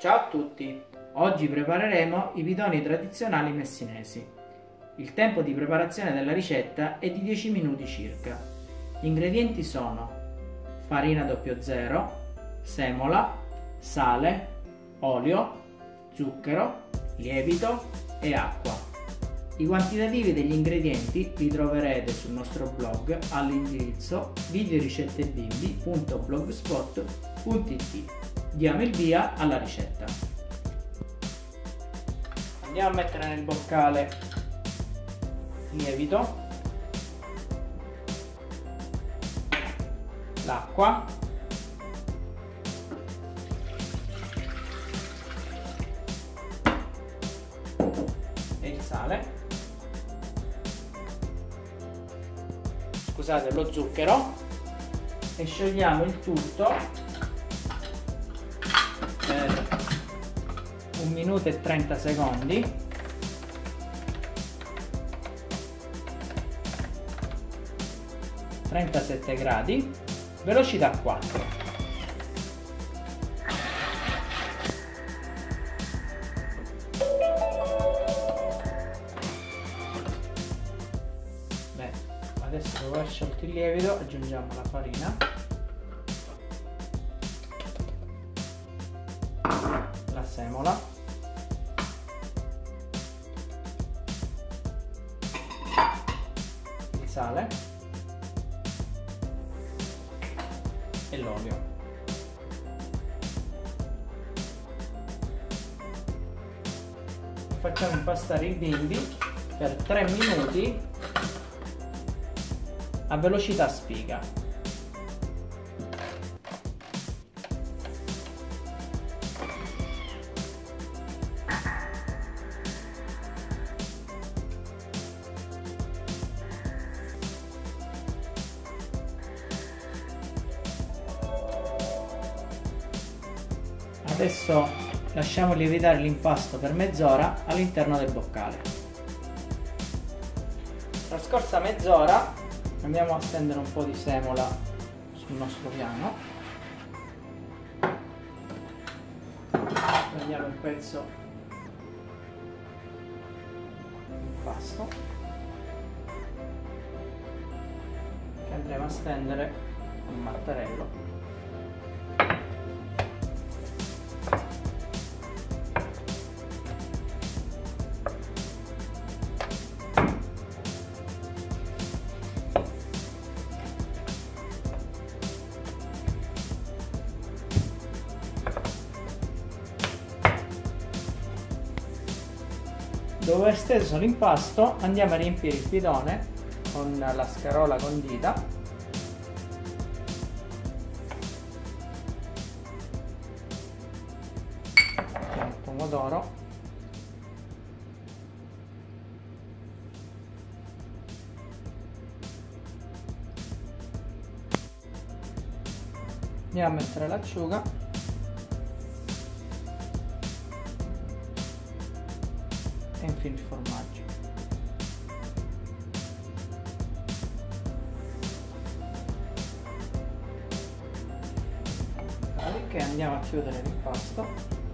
Ciao a tutti! Oggi prepareremo i pitoni tradizionali messinesi. Il tempo di preparazione della ricetta è di 10 minuti circa. Gli ingredienti sono farina 00, semola, sale, olio, zucchero, lievito e acqua. I quantitativi degli ingredienti li troverete sul nostro blog all'indirizzo videoricetteBimbi.blogspot.it. Diamo il via alla ricetta. Andiamo a mettere nel boccale il lievito, l'acqua, e il sale, scusate, lo zucchero, e sciogliamo il tutto per 1 minuto e 30 secondi. (37 gradi), velocità 4. Beh, adesso dopo aver sciolto il lievito aggiungiamo la farina, la semola, il sale e l'olio. Facciamo impastare il bimbi per 3 minuti a velocità spiga. Adesso lasciamo lievitare l'impasto per mezz'ora all'interno del boccale. Trascorsa mezz'ora andiamo a stendere un po' di semola sul nostro piano. Prendiamo un pezzo di impasto che andremo a stendere con un mattarello. Dopo aver steso l'impasto andiamo a riempire il bidone con la scarola condita, il pomodoro, andiamo a mettere l'acciuga e infine il formaggio. Dopodiché andiamo a chiudere l'impasto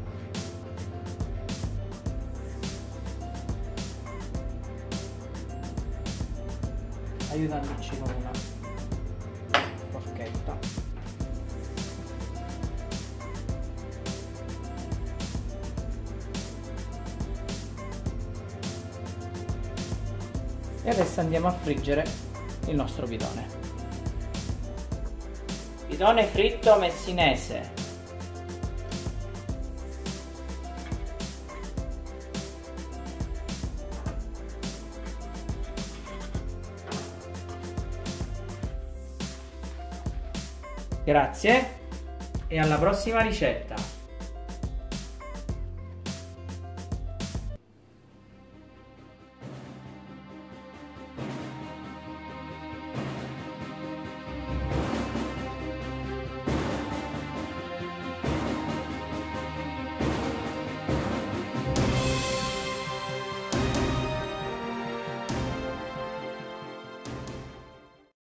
aiutandoci con una forchetta. E adesso andiamo a friggere il nostro pitone. Pitone fritto messinese. Grazie e alla prossima ricetta!